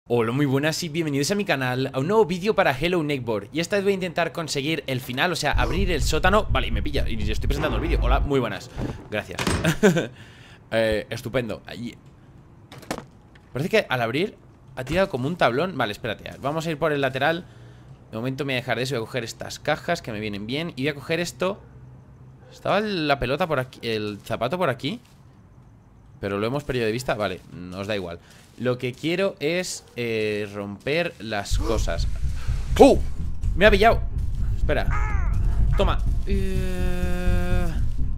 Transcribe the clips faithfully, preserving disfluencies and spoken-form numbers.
Hola, muy buenas y bienvenidos a mi canal, a un nuevo vídeo para Hello Neighbor. Y esta vez voy a intentar conseguir el final, o sea, abrir el sótano. Vale, y me pilla, y estoy presentando el vídeo. Hola, muy buenas, gracias. eh, Estupendo. Allí. Parece que al abrir ha tirado como un tablón. Vale, espérate, vamos a ir por el lateral. De momento me voy a dejar de eso, voy a coger estas cajas que me vienen bien. Y voy a coger esto. Estaba la pelota por aquí, el zapato por aquí, pero lo hemos perdido de vista. Vale, nos da igual. Lo que quiero es eh, romper las cosas. ¡Uh! Me ha pillado. Espera. Toma. uh...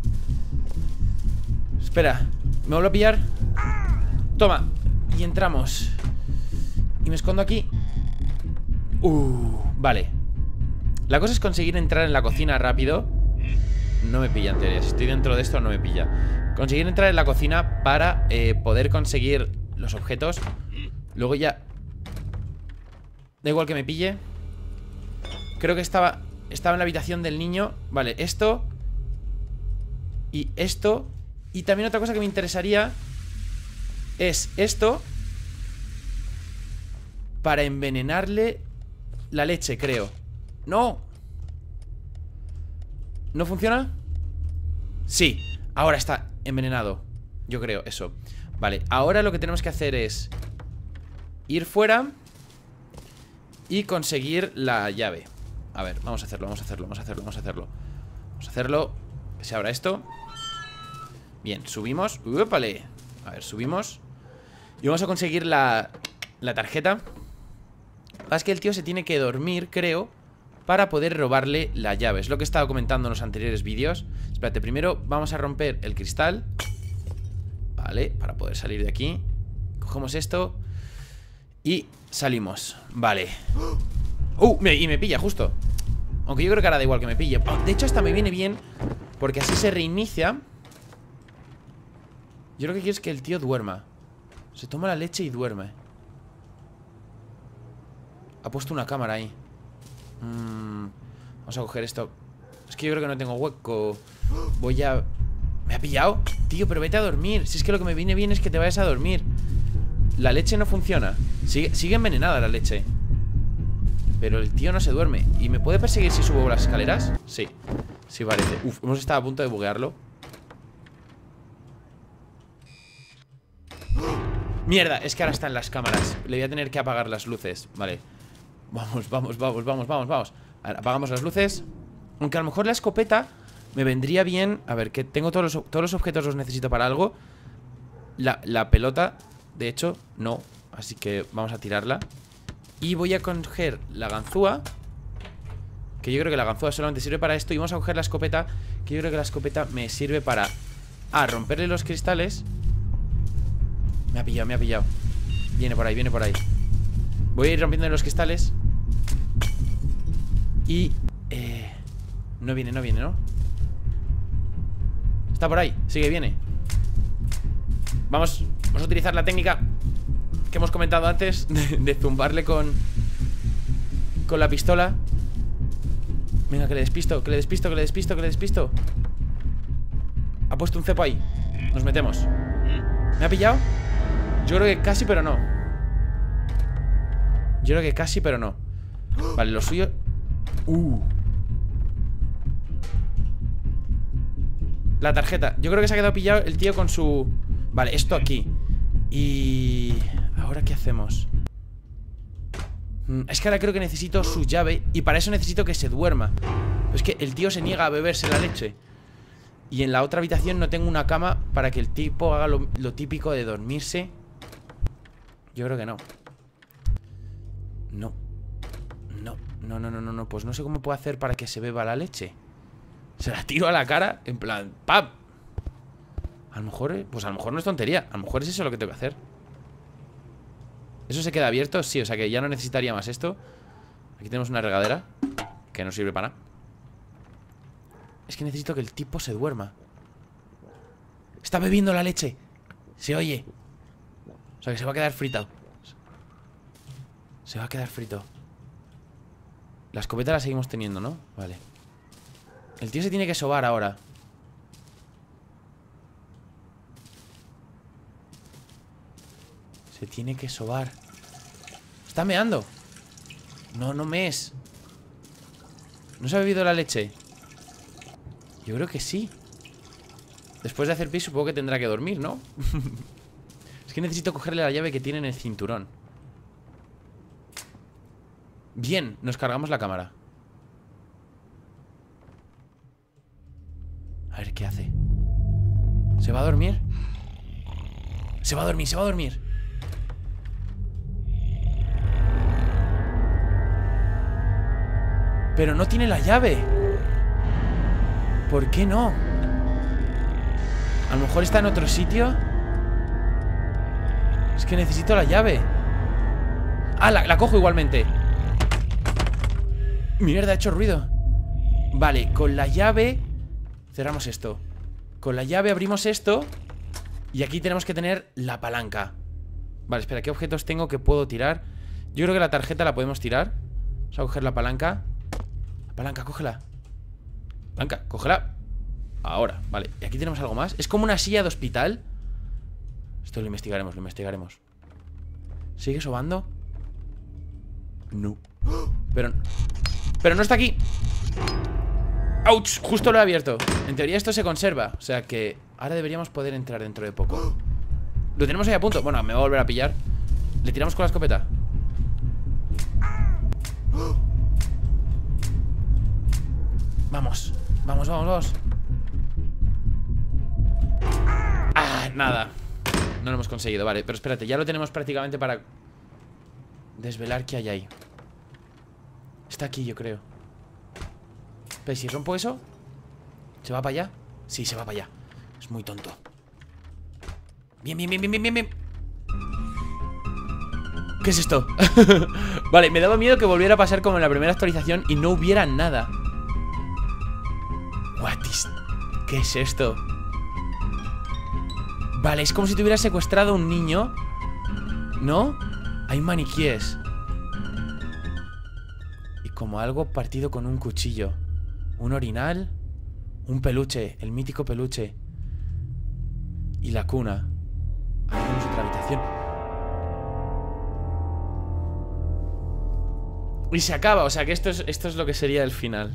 Espera. ¿Me vuelvo a pillar? Toma. Y entramos. Y me escondo aquí. Uh, vale. La cosa es conseguir entrar en la cocina rápido. No me pilla en teoría. Si estoy dentro de esto no me pilla. Conseguir entrar en la cocina para eh, poder conseguir los objetos. Luego ya da igual que me pille. Creo que estaba Estaba en la habitación del niño. Vale, esto y esto. Y también otra cosa que me interesaría es esto, para envenenarle la leche, creo. ¡No! ¿No funciona? Sí, ahora está envenenado. Yo creo, eso. Vale, ahora lo que tenemos que hacer es ir fuera y conseguir la llave. A ver, vamos a hacerlo, vamos a hacerlo, vamos a hacerlo, vamos a hacerlo. Vamos a hacerlo, que se abra esto. Bien, subimos. ¡Úpale! A ver, subimos. Y vamos a conseguir la, la tarjeta. Lo que pasa es que el tío se tiene que dormir, creo, para poder robarle la llave. Es lo que he estado comentando en los anteriores vídeos. Espérate, primero vamos a romper el cristal. Vale, para poder salir de aquí. Cogemos esto y salimos. Vale. ¡Uh! Me, y me pilla justo. Aunque yo creo que ahora da igual que me pille. De hecho hasta me viene bien, porque así se reinicia. Yo lo que quiero es que el tío duerma. Se toma la leche y duerme. Ha puesto una cámara ahí. mm, Vamos a coger esto. Es que yo creo que no tengo hueco. Voy a... ¿Me ha pillado? Tío, pero vete a dormir. Si es que lo que me viene bien es que te vayas a dormir. La leche no funciona. Sigue, sigue envenenada la leche. Pero el tío no se duerme. ¿Y me puede perseguir si subo las escaleras? Sí, sí parece. Uf, hemos estado a punto de buguearlo. Mierda, es que ahora están las cámaras. Le voy a tener que apagar las luces. Vale. Vamos, vamos, vamos, vamos, vamos, vamos. A ver, apagamos las luces. Aunque a lo mejor la escopeta me vendría bien. A ver, que tengo todos los, todos los objetos, los necesito para algo. La, la pelota, de hecho, no. Así que vamos a tirarla. Y voy a coger la ganzúa, que yo creo que la ganzúa solamente sirve para esto. Y vamos a coger la escopeta, que yo creo que la escopeta me sirve para... Ah, romperle los cristales. Me ha pillado, me ha pillado. Viene por ahí, viene por ahí. Voy a ir rompiendo los cristales. Y... Eh, no viene, no viene, ¿no? Está por ahí, sigue, viene. Vamos, vamos a utilizar la técnica que hemos comentado antes de, de zumbarle con Con la pistola. Venga, que le despisto, que le despisto, que le despisto, que le despisto. Ha puesto un cepo ahí. Nos metemos. ¿Me ha pillado? Yo creo que casi, pero no. Yo creo que casi, pero no. Vale, lo suyo... Uh La tarjeta. Yo creo que se ha quedado pillado el tío con su... Vale, esto aquí. Y... ¿ahora qué hacemos? Es que ahora creo que necesito su llave. Y para eso necesito que se duerma. Pero es que el tío se niega a beberse la leche. Y en la otra habitación no tengo una cama para que el tipo haga lo, lo típico de dormirse. Yo creo que no. No. No, no, no, no, no, no. Pues no sé cómo puedo hacer para que se beba la leche. Se la tiro a la cara, en plan, ¡pap! A lo mejor, pues a lo mejor no es tontería. A lo mejor es eso lo que tengo que hacer. ¿Eso se queda abierto? Sí, o sea que ya no necesitaría más esto. Aquí tenemos una regadera que no sirve para nada. Es que necesito que el tipo se duerma. Está bebiendo la leche. Se oye. O sea que se va a quedar frito. Se va a quedar frito. La escopeta la seguimos teniendo, ¿no? Vale. El tío se tiene que sobar ahora. Se tiene que sobar. Está meando. No, no me es. ¿No se ha bebido la leche? Yo creo que sí. Después de hacer pis supongo que tendrá que dormir, ¿no? Es que necesito cogerle la llave que tiene en el cinturón. Bien, nos cargamos la cámara. A ver qué hace. ¿Se va a dormir? Se va a dormir, se va a dormir. Pero no tiene la llave. ¿Por qué no? A lo mejor está en otro sitio. Es que necesito la llave. Ah, la, la cojo igualmente. Mierda, ha hecho ruido. Vale, con la llave cerramos esto. Con la llave abrimos esto. Y aquí tenemos que tener la palanca. Vale, espera, ¿qué objetos tengo que puedo tirar? Yo creo que la tarjeta la podemos tirar. Vamos a coger la palanca. La palanca, cógela. Palanca, cógela. Ahora, vale, y aquí tenemos algo más. Es como una silla de hospital. Esto lo investigaremos, lo investigaremos. ¿Sigue sobando? No. Pero... Pero no está aquí. ¡Auch! Justo lo he abierto. En teoría esto se conserva. O sea que ahora deberíamos poder entrar dentro de poco. Lo tenemos ahí a punto. Bueno, me va a volver a pillar. Le tiramos con la escopeta. Vamos, vamos, vamos, vamos. Ah, nada. No lo hemos conseguido, vale, pero espérate, ya lo tenemos prácticamente para desvelar qué hay ahí. Está aquí, yo creo. Pero si rompo eso, ¿se va para allá? Sí, se va para allá. Es muy tonto. Bien, bien, bien, bien, bien, bien, bien. ¿Qué es esto? Vale, me daba miedo que volviera a pasar como en la primera actualización y no hubiera nada. What is... ¿Qué es esto? Vale, es como si te hubiera secuestrado a un niño. ¿No? Hay maniquíes. Y como algo partido con un cuchillo. Un orinal. Un peluche, el mítico peluche. Y la cuna. Ahí tenemos otra habitación. Y se acaba, o sea que esto es, esto es lo que sería el final.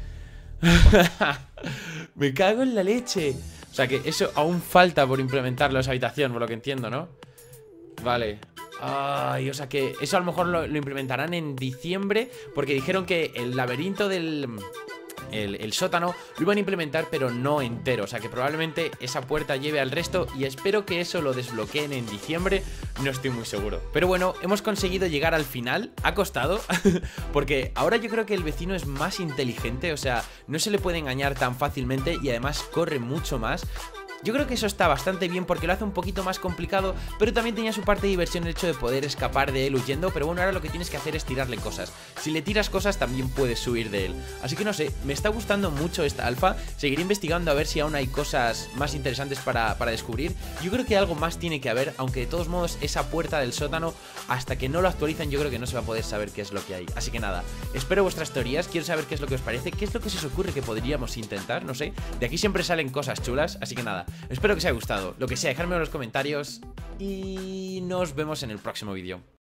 Me cago en la leche. O sea que eso aún falta por implementarlo, esa habitación, por lo que entiendo, ¿no? Vale. Ay, o sea que eso a lo mejor lo, lo implementarán en diciembre, porque dijeron que el laberinto del... El, el sótano lo iban a implementar, pero no entero. O sea que probablemente esa puerta lleve al resto. Y espero que eso lo desbloqueen en diciembre. No estoy muy seguro. Pero bueno, hemos conseguido llegar al final. Ha costado porque ahora yo creo que el vecino es más inteligente. O sea, no se le puede engañar tan fácilmente. Y además corre mucho más. Yo creo que eso está bastante bien porque lo hace un poquito más complicado, pero también tenía su parte de diversión el hecho de poder escapar de él huyendo. Pero bueno, ahora lo que tienes que hacer es tirarle cosas. Si le tiras cosas también puedes huir de él. Así que no sé, me está gustando mucho esta alfa. Seguiré investigando a ver si aún hay cosas más interesantes para, para descubrir. Yo creo que algo más tiene que haber, aunque de todos modos esa puerta del sótano, hasta que no lo actualizan, yo creo que no se va a poder saber qué es lo que hay. Así que nada, espero vuestras teorías, quiero saber qué es lo que os parece, qué es lo que se os ocurre que podríamos intentar, no sé. De aquí siempre salen cosas chulas, así que nada, espero que os haya gustado. Lo que sea, dejadme en los comentarios y nos vemos en el próximo vídeo.